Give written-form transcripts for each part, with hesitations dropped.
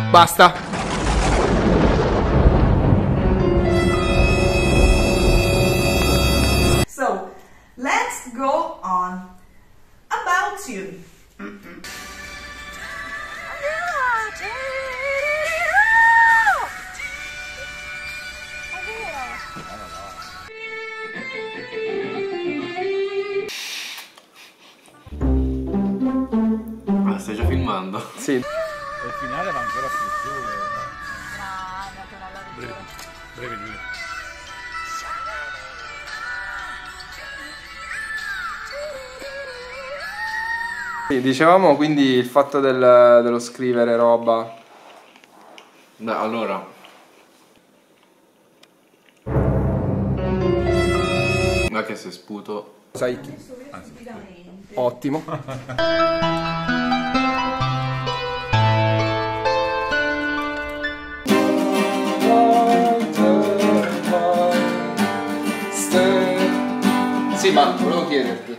Basta. So, let's go on. About you. Ah, stai già filmando? Sì. E il finale va ancora più su. Breve, breve lui. Sì, dicevamo quindi il fatto dello scrivere roba. Beh, allora. Ma che se sputo. Sai chi? Ottimo. Sì, ma volevo chiederti.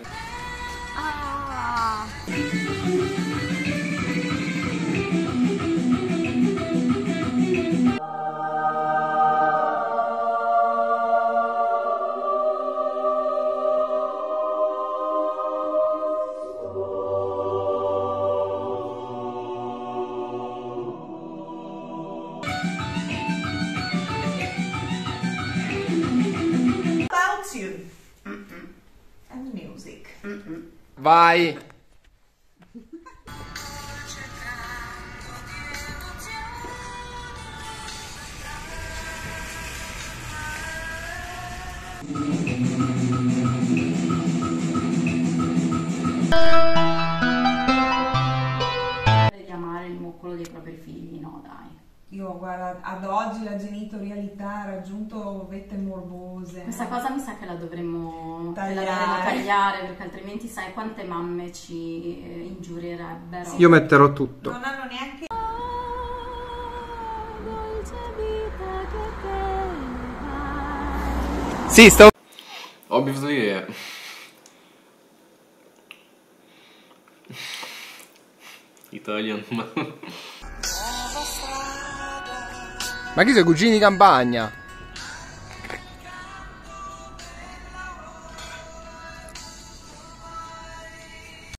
About you. And music. Vai. Di amare il moccolo dei propri figli, no dai. Io guarda, ad oggi la genitorialità ha raggiunto vette morbose. Questa cosa mi sa che la dovremmo Tagliare. tagliare, perché altrimenti sai quante mamme ci ingiurierebbero. Io metterò tutto. Non hanno neanche... Sì, stavo... Ho bisogno di dire. Italian. Ma chi sei, cugini di campagna?